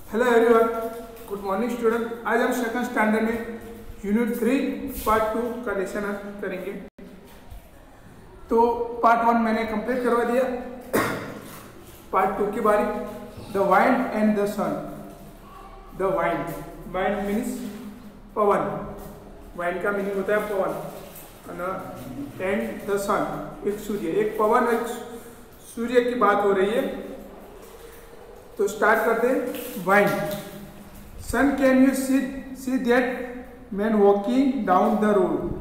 Hello everyone, good morning student. आज हम second standard में यूनिट 3 पार्ट 2 का लेसन करेंगे। तो पार्ट 1 मैंने कंप्लीट करवा दिया। पार्ट 2 की बारी, the wind and the sun. The wind means पवन। वाइंड का मीनिंग होता है पवन, एंड द सन एक सूर्य, एक पवन एक सूर्य की बात हो रही है। तो स्टार्ट करते हैं। Wind, sun can you see that man walking down the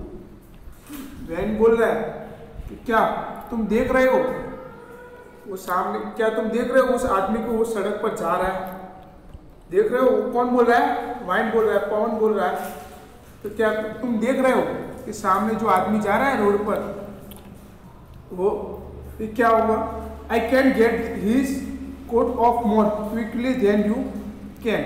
road. वैन बोल रहा है कि क्या तुम देख रहे हो वो सामने, क्या तुम देख रहे हो उस आदमी को वो सड़क पर जा रहा है? देख रहे हो? कौन बोल रहा है? वाइंड बोल रहा है, पवन बोल रहा है। तो क्या तुम देख रहे हो कि सामने जो आदमी जा रहा है रोड पर, वो फिर क्या हुआ? I can get his coat off more quickly than you can.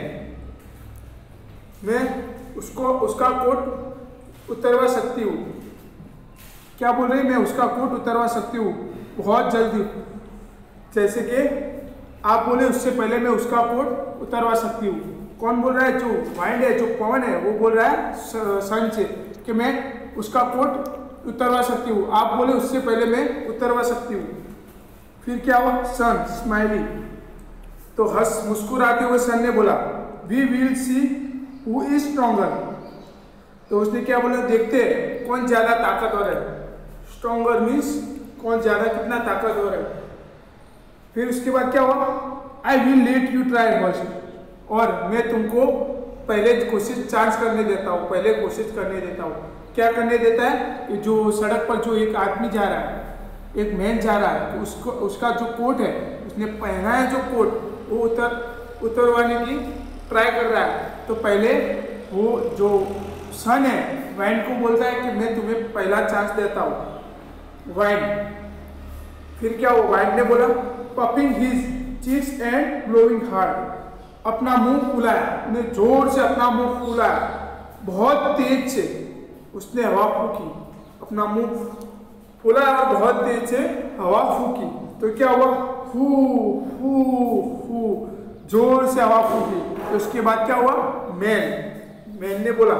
मैं उसका कोट उतरवा सकती हूँ। क्या बोल रही? मैं उसका कोट उतरवा सकती हूँ बहुत जल्दी। जैसे कि आप बोले उससे पहले मैं उसका कोट उतरवा सकती हूँ। कौन बोल रहा है? जो वाइंड है, जो पवन है, वो बोल रहा है सन से कि मैं उसका कोट उतरवा सकती हूँ। आप बोले उससे पहले मैं उतरवा सकती हूँ। फिर क्या हुआ? सन स्माइली, तो हंस मुस्कुराते हुए सन ने बोला we will see who is stronger. तो उसने क्या बोला? देखते हैं कौन ज्यादा ताकतवर है। स्ट्रॉन्गर मीन्स कौन ज्यादा, कितना ताकतवर है। फिर उसके बाद क्या हुआ? I will let you try first, और मैं तुमको पहले कोशिश चांस करने देता हूँ, पहले कोशिश करने देता हूँ। क्या करने देता है? कि जो सड़क पर जो एक आदमी जा रहा है, एक मैन जा रहा है, तो उसका जो कोट है, उसने पहना है जो कोट, वो उतरवाने की ट्राई कर रहा है। तो पहले वो जो सन है वाइंड को बोलता है कि मैं तुम्हें पहला चांस देता हूँ, वाइंड। फिर क्या हुआ? वाइंड ने बोला puffing his cheeks and blowing hard, अपना मुंह फुलाया, उसने जोर से अपना मुंह फुलाया, बहुत तेज से उसने हवा फूकी, अपना मुंह फुला और बहुत तेज से हवा फूकी। तो क्या हुआ? फू फू फू, जोर से हवा फूकी। तो उसके बाद क्या हुआ? मैन ने बोला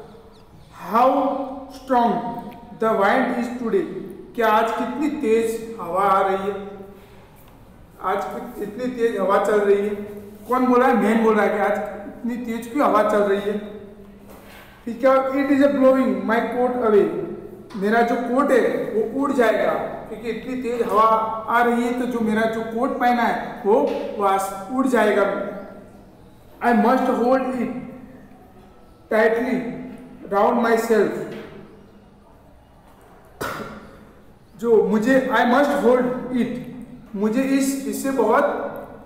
how strong the wind is today, क्या आज कितनी तेज हवा आ रही है, आज इतनी तेज हवा चल रही है। कौन बोला है? मैन बोल रहा है कि आज इतनी तेज क्यों हवा चल रही है। फिर क्या? It is a blowing my coat away, मेरा जो कोट है वो उड़ जाएगा, क्योंकि इतनी तेज हवा आ रही है। तो जो मेरा जो कोट पहना है वो उड़ जाएगा। I must hold it tightly round myself, जो मुझे आई मस्ट होल्ड इट, मुझे इससे बहुत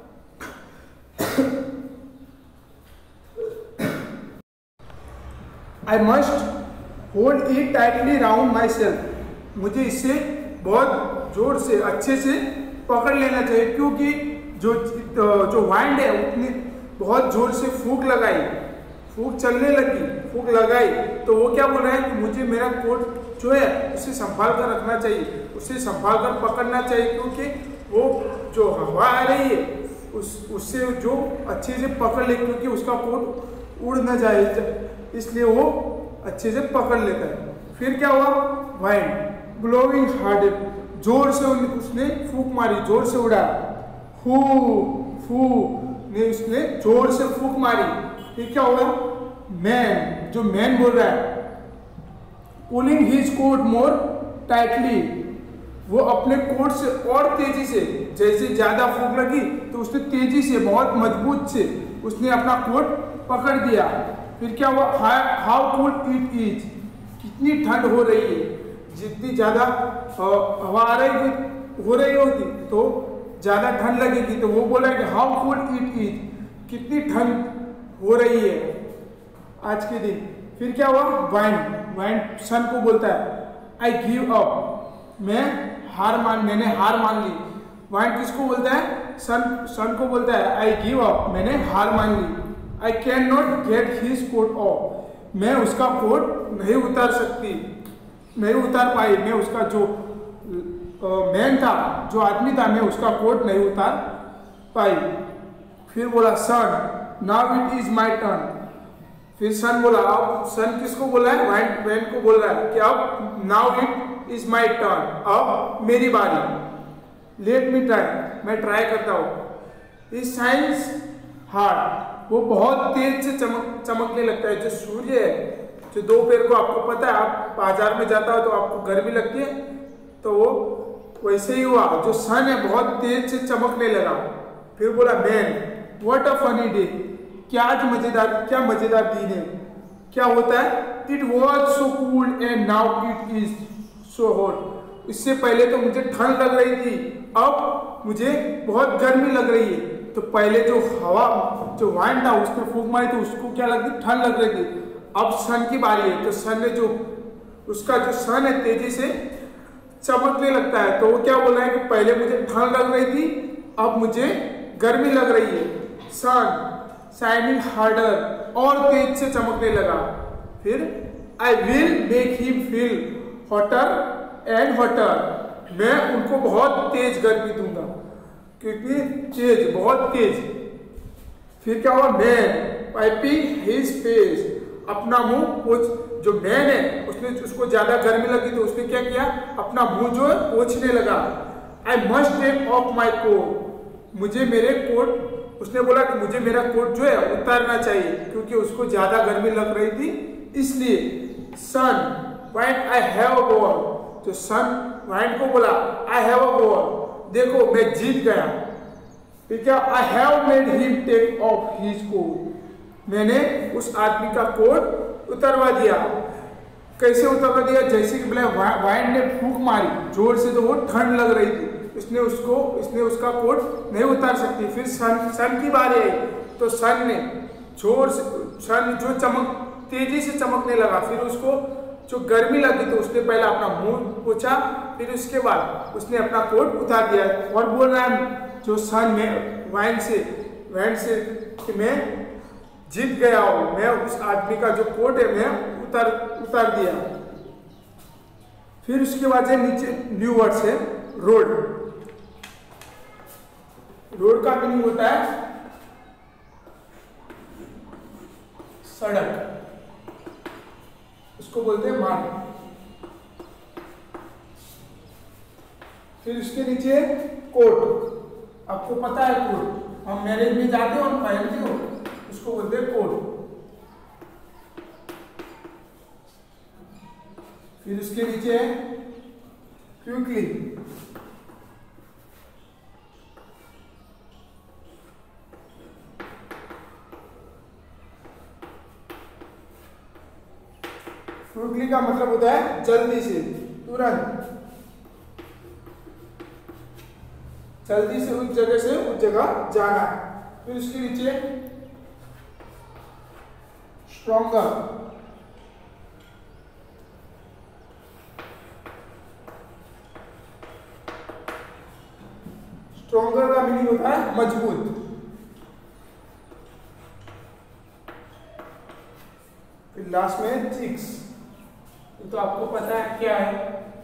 I must hold it tightly round myself, मुझे इससे बहुत जोर से अच्छे से पकड़ लेना चाहिए। क्योंकि जो वाइंड है उसने बहुत जोर से फूंक लगाई, फूंक चलने लगी, फूंक लगाई। तो वो क्या बोल रहा है कि मुझे मेरा कोट जो है उसे संभाल कर रखना चाहिए, उसे संभाल कर पकड़ना चाहिए, क्योंकि वो जो हवा आ रही है उससे जो अच्छे से पकड़ ले, क्योंकि उसका कोट उड़ न जाए, इसलिए वो अच्छे से पकड़ लेता है। फिर क्या हुआ? वाइंड ब्लोइंग हार्ड, जोर से उसने फूंक मारी, जोर से उड़ा, फू फू ने उसने जोर से फूंक मारी। फिर क्या हुआ? मैन, जो मैन बोल रहा है pulling his coat more tightly, वो अपने कोट से और तेजी से, जैसे ज्यादा फूंक लगी तो उसने तेजी से, बहुत मजबूत से उसने अपना कोट पकड़ दिया। फिर क्या हुआ? हाउ कोल्ड इट इज, कितनी ठंड हो रही है। जितनी ज्यादा हवा आ रही हो रही होगी तो ज्यादा ठंड लगेगी। तो वो बोला कि हाउ कोल्ड इट इज, कितनी ठंड हो रही है आज के दिन। फिर क्या हुआ? वाइंड सन को बोलता है आई गिव अप, मैंने हार मान ली। वाइंड किसको बोलता है? सन को बोलता है आई गिव अप, मैंने हार मान ली। I can not get his coat off, मैं उसका कोट नहीं उतार सकती, नहीं उतार पाई। मैं उसका जो मैन था, जो आदमी था, मैं उसका कोट नहीं उतार पाई। फिर बोला sun now it is my turn. फिर सन बोला, अब सन किसको बोला है? वैन को बोल रहा है कि अब now it is my turn, अब मेरी बारी। लेट मी ट्राई, मैं ट्राई करता हूँ। इस साइंस हार्ड, वो बहुत तेज से चमकने लगता है। जो सूर्य है, जो दोपहर को आपको पता है, आप बाजार में जाता हो तो आपको गर्मी लगती है, तो वो वैसे ही हुआ। जो सन है बहुत तेज से चमकने लगा। फिर बोला man what a funny day, क्या मजेदार दिन है। क्या होता है? It was so cool and now it is so hot. इससे पहले तो मुझे ठंड लग रही थी, अब मुझे बहुत गर्मी लग रही है। तो पहले जो हवा, जो वाइन था, उसने फूंक मारी थी, उसको क्या लग रही? ठंड लग रही थी। अब सन की बारी है, तो सन ने उसका जो सन है तेजी से चमकने लगता है। तो वो क्या बोल रहा है कि पहले मुझे ठंड लग रही थी, अब मुझे गर्मी लग रही है। सन शाइनिंग हार्डर, और तेज से चमकने लगा। फिर I will make him feel hotter and hotter, मैं उनको बहुत तेज गर्मी दूंगा, क्योंकि तेज, बहुत तेज। फिर क्या हुआ? मैन वाइपिंग हिज फेस, अपना मुंह जो मैन है उसने, उसको ज्यादा गर्मी लगी तो उसने क्या किया? अपना मुंह जो है पोंछने लगा। I must take off my coat, मुझे मेरे कोट, उसने बोला कि मुझे मेरा कोट जो है उतारना चाहिए, क्योंकि उसको ज्यादा गर्मी लग रही थी इसलिए। Sun white I have a ball, तो सन वाइट को बोला आई हैव अ बॉल, देखो मैं जीत गया। ठीक है, I have made him take off his coat, मैंने उस आदमी का कोट उतरवा दिया। कैसे उतरवा दिया? जैसे कि वाइन ने फूंक मारी जोर से, तो वो ठंड लग रही थी, इसने उसका कोट नहीं उतार सकती। फिर सन की बारी आई, तो सन ने जोर से, सन जो तेजी से चमकने लगा। फिर उसको जो गर्मी लगी तो उसने पहले अपना मुंह पोंछा, फिर उसके बाद उसने अपना कोट उतार दिया। और बोल रहा है जो सन में वाइन से कि मैं जीत गया हूं, मैं उस आदमी का जो कोट है मैं उतार दिया। फिर उसके बाद है नीचे न्यू वर्ड्स है रोड। रोड का मीनिंग होता है सड़क, उसको बोलते हैं मार्ग। फिर उसके नीचे कोट, आपको पता है कोट, हम मैरिज में जाते हो और पहनते हो, उसको बोलते हैं कोट। फिर उसके नीचे है क्विकली, क्विकली का मतलब होता है जल्दी से, तुरंत, जल्दी से उस जगह जाना। फिर उसके नीचे स्ट्रॉन्गर, स्ट्रॉन्गर का मीनिंग होता है मजबूत। फिर लास्ट में चिक्स, तो आपको पता है क्या है,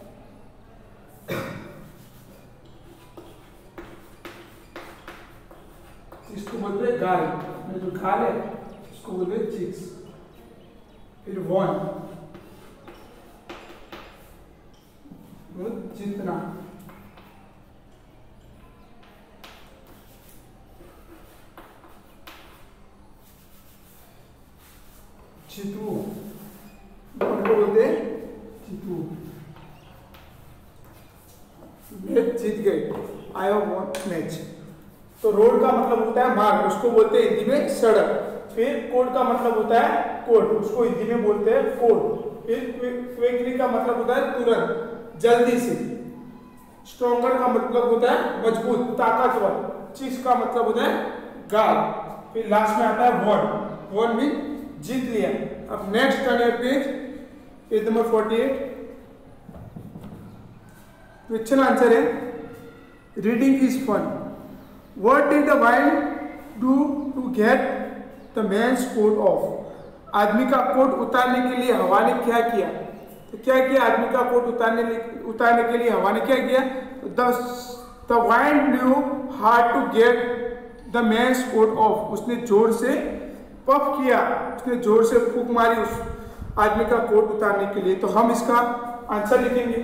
इसको बोलते हैं गाल, जो गाल है उसको बोलते हैं चिक्स। फिर वन, जीतना। चितू, उनको बोलते हैं चितू। मैच जीत गए, आई हैव वॉन मैच। तो रोड का मतलब होता है मार्ग, उसको बोलते हैं हिंदी में सड़क। फिर कोड का मतलब होता है कोट, उसको हिंदी में बोलते हैं कोट। फिर क्विकली का मतलब होता है तुरंत, जल्दी से। स्ट्रॉन्गर का मतलब होता है मजबूत, ताकतवर। चिक्स का मतलब होता है गाल। फिर लास्ट में आता है वन, वन भी जीत लिया। अब next turn page, page number 48। Question answer है reading is fun. What did the wine do to get the man's coat off? आदमी का कोट उतारने के लिए हवा ने क्या किया? तो क्या किया? आदमी का कोट उतारने के लिए हवा ने क्या किया? The wind blew hard to get the man's coat off, उसने जोर से पफ किया, उसने जोर से फूंक मारी उस आदमी का कोट उतारने के लिए। तो हम इसका आंसर लिखेंगे।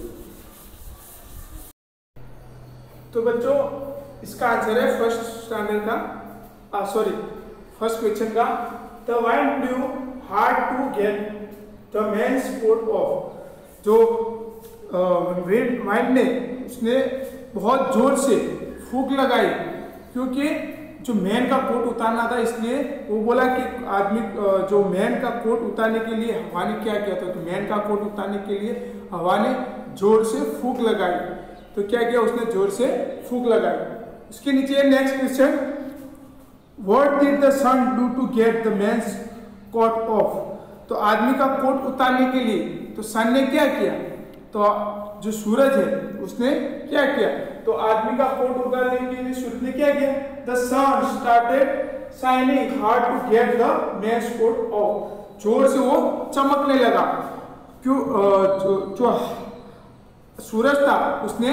तो बच्चों इसका आंसर है फर्स्ट स्टैंडर्ड का फर्स्ट क्वेश्चन का, the wind blew hard to get the man's coat off. जो वाइंड ने उसने बहुत जोर से फूंक लगाई, क्योंकि जो मैन का कोट उतारना था, इसलिए वो बोला कि आदमी जो मैन का कोट उतारने के लिए हवा ने क्या किया था, तो मैन का कोट उतारने के लिए हवा ने जोर से फूंक लगाई। तो क्या किया, उसने जोर से फूंक लगाई। उसके नीचे next question, what did the sun do to get the man's coat off. तो आदमी का कोट उतारने के लिए तो सन ने क्या किया, तो जो सूरज है उसने क्या किया, तो आदमी का कोट उतारने के लिए सूरज ने क्या किया, the sun started shining hard to get the man's coat off. जोर से वो चमकने लगा, क्यों, जो सूरज था उसने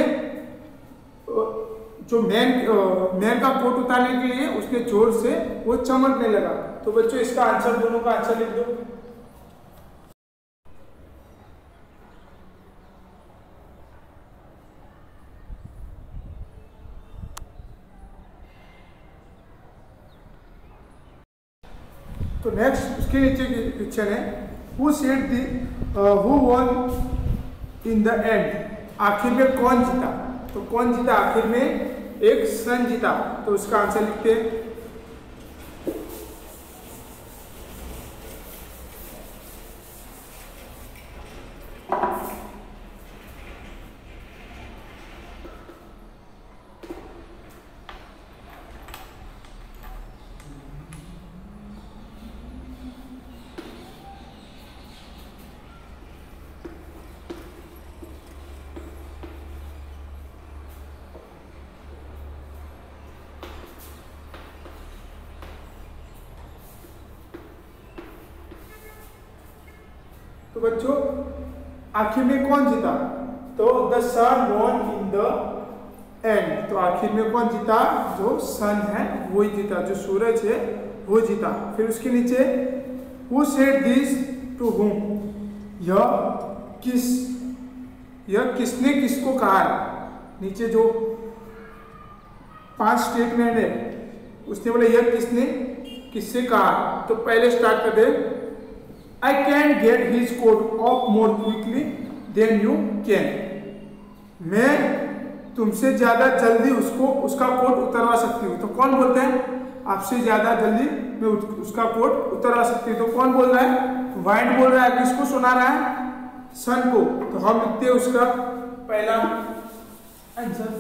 जो मैन का कोट उतारने के लिए उसने जोर से वो चमकने लगा। तो बच्चों इसका आंसर, दोनों का आंसर लिख दो। तो नेक्स्ट उसके नीचे क्वेश्चन है, who said who won in the end. आखिर में कौन जीता, तो कौन जीता, आखिर में एक सन जीता। तो उसका आंसर लिखते हैं। तो बच्चों आखिर में कौन जीता, तो the sun won in the end. तो आखिर में कौन जीता, जो सन है वो ही जीता, जो सूरज है वो जीता। फिर उसके नीचे, who said this to whom. यह किसने किसको कहा है। नीचे जो 5 स्टेटमेंट है उसने बोला यह किसने किससे कहा। तो पहले स्टार्ट कर दे, I can get his coat off more quickly than you can। मैं तुमसे ज्यादा जल्दी उसका कोट उतरवा सकती हूँ। तो कौन बोलता है, आपसे ज्यादा जल्दी मैं उसका कोट उतरवा सकती हूँ। तो कौन बोल रहा है, वाइंड बोल रहा है। किसको सुना रहा है, सन को। तो हम लिखते हैं उसका पहला आंसर।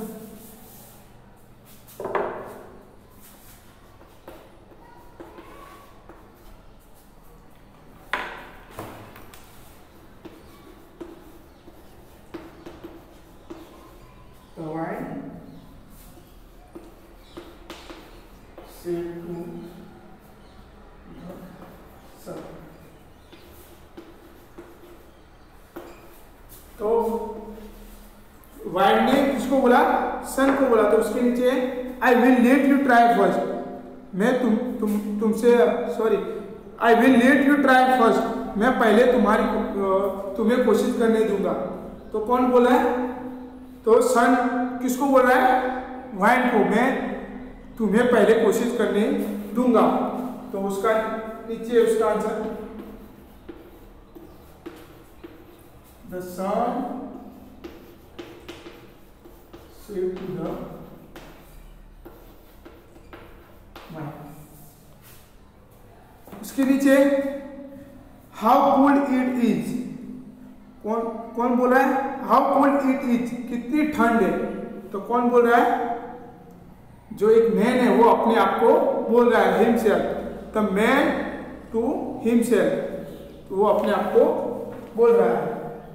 तो वाइंड ने किसको बोला, सन को बोला। तो उसके नीचे I will let you try first. मैं तुमसे I will let you try first. मैं पहले तुम्हें कोशिश करने दूंगा। तो कौन बोला है, तो सन किसको बोल रहा है, वाइंड को। मैं तुम्हें पहले कोशिश करने दूंगा। तो उसका नीचे उसका answer, the sun said to the wind. उसके नीचे हाउ कोल्ड इट इज। कौन बोल रहा है, हाउ कोल्ड इट इज, कितनी ठंड है। तो कौन बोल रहा है, जो एक मैन है वो अपने आप को बोल रहा है, himself. The man to himself, तो वो अपने आप को बोल रहा है।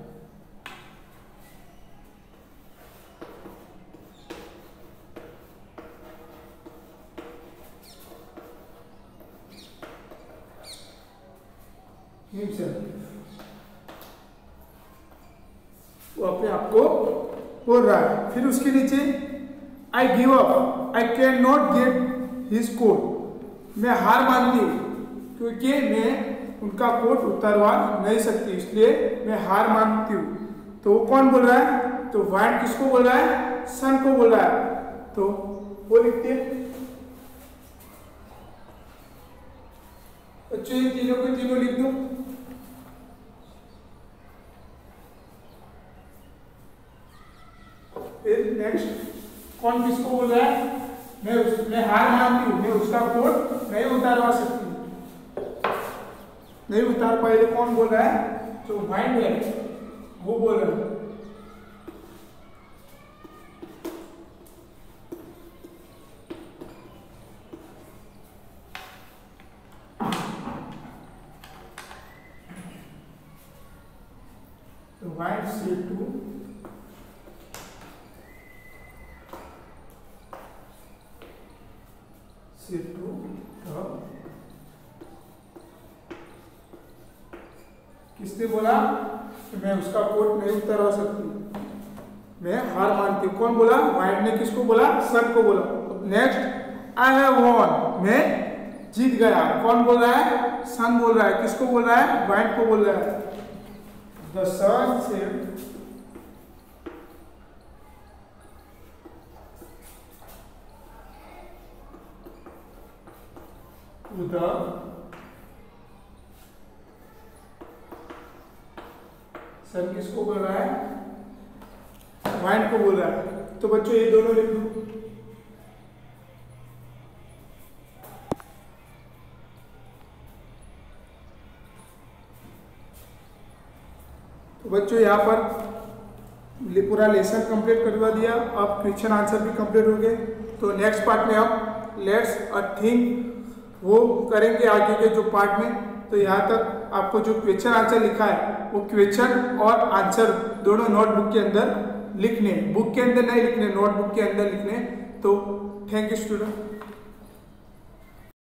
वो अपने आप को बोल रहा है। फिर उसके नीचे I give up, I can not get his coat. मैं हार मानती हूँ क्योंकि मैं उनका कोट उतारवा नहीं सकती, इसलिए मैं हार मानती हूँ। तो वो कौन बोल रहा है? तो वाइट किसको बोल रहा है? सन को बोल रहा है। तो वो लिखते हैं। बच्चों ये तीनों को तीनों लिख दो। फिर नेक्स्ट कौन किसको बोल रहा है? मैं हार मानती हूँ, मैं उसका कोट नहीं उतारवा सकती। नहीं उतार पाए तो कौन बोल रहा है? तो वाइट है, वो बोल रहा है। तो वाइट said to the, किसने बोला कि मैं उसका कोट नहीं उतारवा सकती, मैं हार मानती हूँ। कौन बोला? वाइट ने किसको बोला? सन को बोला। नेक्स्ट आई हैव वॉन, मैं जीत गया। कौन बोल रहा है? सन बोल रहा है। किसको बोल रहा है? वाइट को बोल रहा है। The sun said to the sun किसको बोल रहा है? वाइट को बोल रहा है। तो बच्चों ये दोनों लिख दो। तो बच्चों यहाँ पर पूरा लेसन कंप्लीट करवा दिया। अब क्वेश्चन आंसर भी कंप्लीट हो गए। तो नेक्स्ट पार्ट में अब लेट्स अ थिंक वो करेंगे आगे के जो पार्ट में। तो यहाँ तक आपको जो क्वेश्चन आंसर लिखा है वो क्वेश्चन और आंसर दोनों नोटबुक के अंदर लिखने, बुक के अंदर नहीं लिखने, नोटबुक के अंदर लिखने। तो थैंक यू स्टूडेंट।